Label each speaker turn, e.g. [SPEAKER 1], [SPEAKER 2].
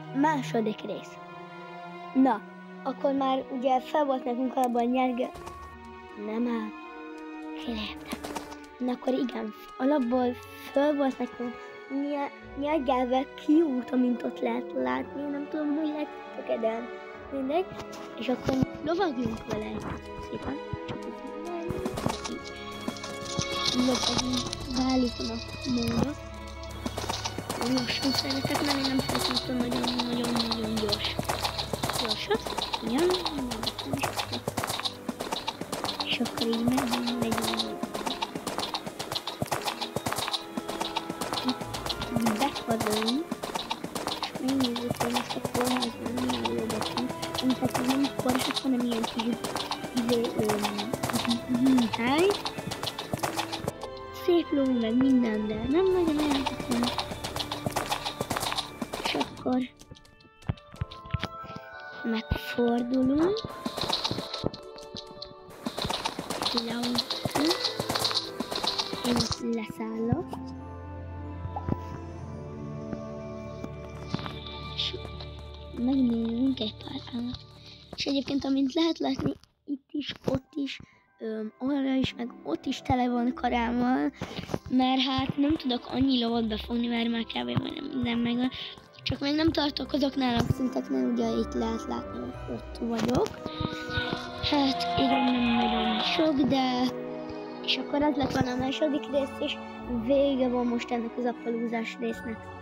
[SPEAKER 1] második rész. Na, akkor már ugye fel volt nekünk alapban nyerge... Nem áll. Kiléptem. Na akkor igen, alapból föl volt nekünk nyergelve kiút, amint ott lehet látni. Nem tudom, hogy látjátok-e, de mindegy. És akkor lovagjunk vele szépen. Lovagjunk, beállítom a módot. Lassan szeretek menni, nem szeretem nagyon gyors. Gyorsan. Igen. És akkor így megyünk. Befordulunk. És megnézzük, hogy most a kórházban milyen lovatunk. Tehát nem kórházak, hanem ilyen kis hely. Szép ló, meg minden, de nem nagyon elhetetlen. És akkor megfordulunk, leautunk, én ott leszállok, és megnézünk egy pár állat. És egyébként, amint lehet látni, itt is, ott is, arra is, meg ott is tele van karámmal, mert hát nem tudok annyi lovat befogni, mert már kb. Majdnem minden megvan. Csak még nem tartok azoknál a szinteknél, ugye itt lehet látni, hogy ott vagyok. Hát igen, nem nagyon sok, de... És akkor az lett volna a második rész, és vége van most ennek az appalúzás résznek.